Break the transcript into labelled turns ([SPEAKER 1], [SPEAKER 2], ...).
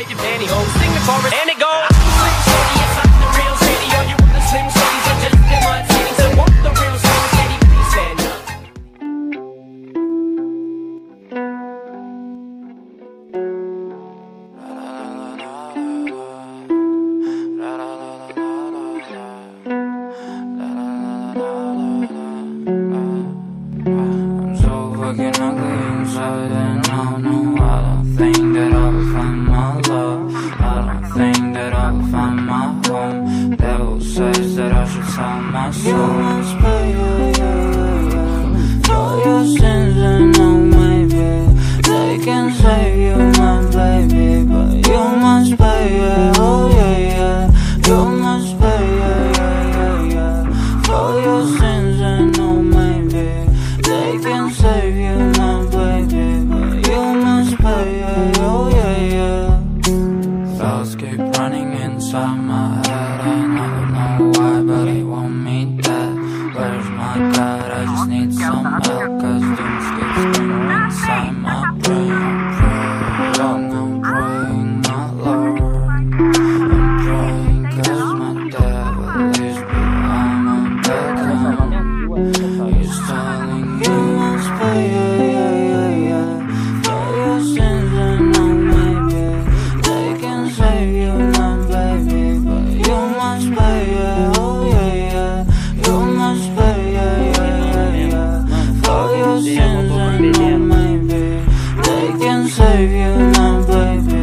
[SPEAKER 1] save your pantyhose. Sing the chorus and it goes. Slim Shady, yes, I'm the real Shady. All you other Slim Shadys are just imitating. So won't the real Slim Shady please stand up?
[SPEAKER 2] I'm so fucking ugly inside and I don't think that I will find my love. I don't think that I will find my home. Devil says that I should sell my soul. You must pay, for your sins and oh maybe they can save you, my baby, but you must pay, oh yeah, yeah. You must pay, for your sins and oh maybe they can save you, my baby, but you must pay, oh yeah, yeah. Thoughts keep running inside my head and I don't know why, but they want me dead. Where's my God? I just need some help, cause demons keep screaming inside my brain. I'm praying, my Lord, I'm praying cause my devil is behind my back home. He's telling you must pay, for your sins and oh maybe they can save you, my baby, but you must pay, oh yeah, yeah. You must pay, for your sins and oh maybe they can save you, my baby.